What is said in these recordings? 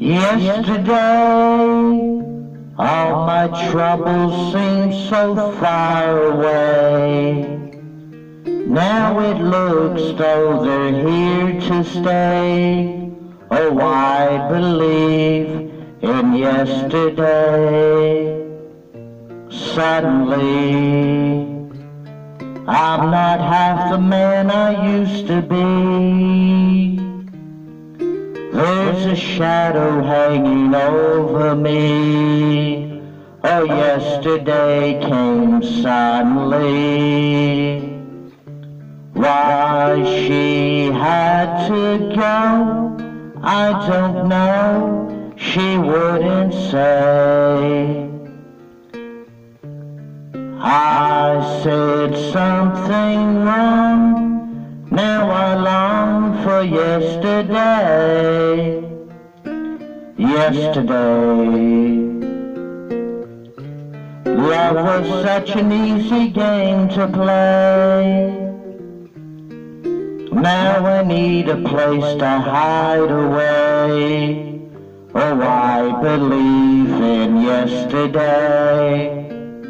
Yesterday, all my troubles seemed so far away. Now it looks though they're here to stay. Oh, I believe in yesterday. Suddenly, I'm not half the man I used to be. There's a shadow hanging over me. Oh, yesterday came suddenly. Why she had to go, I don't know. She wouldn't say. I said something wrong. Now I long for yesterday. Yesterday. Love was such an easy game to play. Now I need a place to hide away. Oh, I believe in yesterday.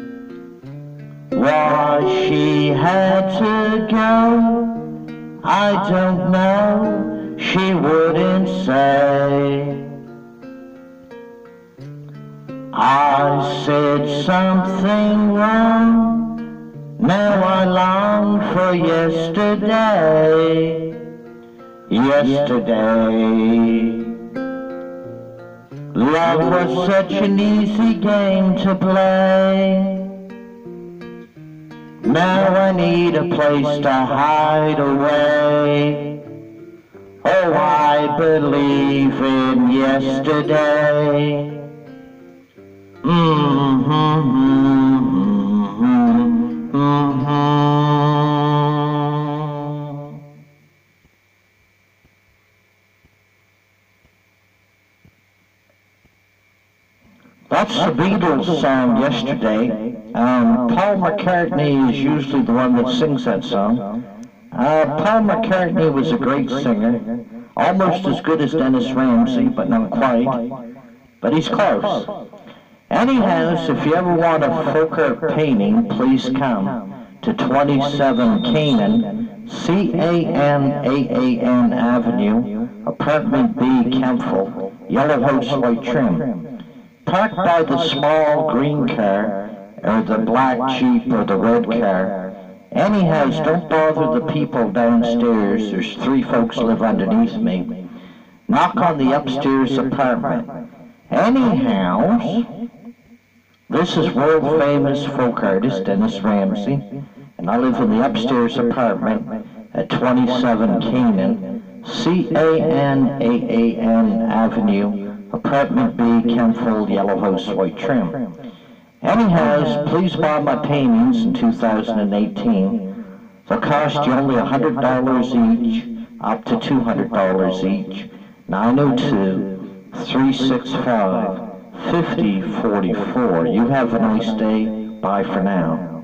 Why she had to go, I don't know, she wouldn't say. I said something wrong, now I long for yesterday. Yesterday. Love was such an easy game to play. Now I need a place to hide away. Oh, I believe in yesterday. That's the Beatles song, Yesterday. Paul McCartney is usually the one that sings that song. Paul McCartney was a great singer, almost as good as Dennis Ramsay, but not quite. But he's close. Anyhow, if you ever want a folk art painting, please come to 27 Canaan, C-A-N-A-A-N Avenue, Apartment B, Kempville, Yellow House, White Trim. Parked by the small green car, or the black Jeep, or the red car. Anyhow, don't bother the people downstairs. There's 3 folks live underneath me. Knock on the upstairs apartment. Anyhow, this is world-famous folk artist Dennis Ramsay, and I live in the upstairs apartment at 27 Canaan, C-A-N-A-A-N Avenue, Apartment B, Kempville, Yellow House, White Trim. Anyhow, please buy my paintings in 2018. They'll cost you only $100 each, up to $200 each. 902-365-5044. You have a nice day. Bye for now.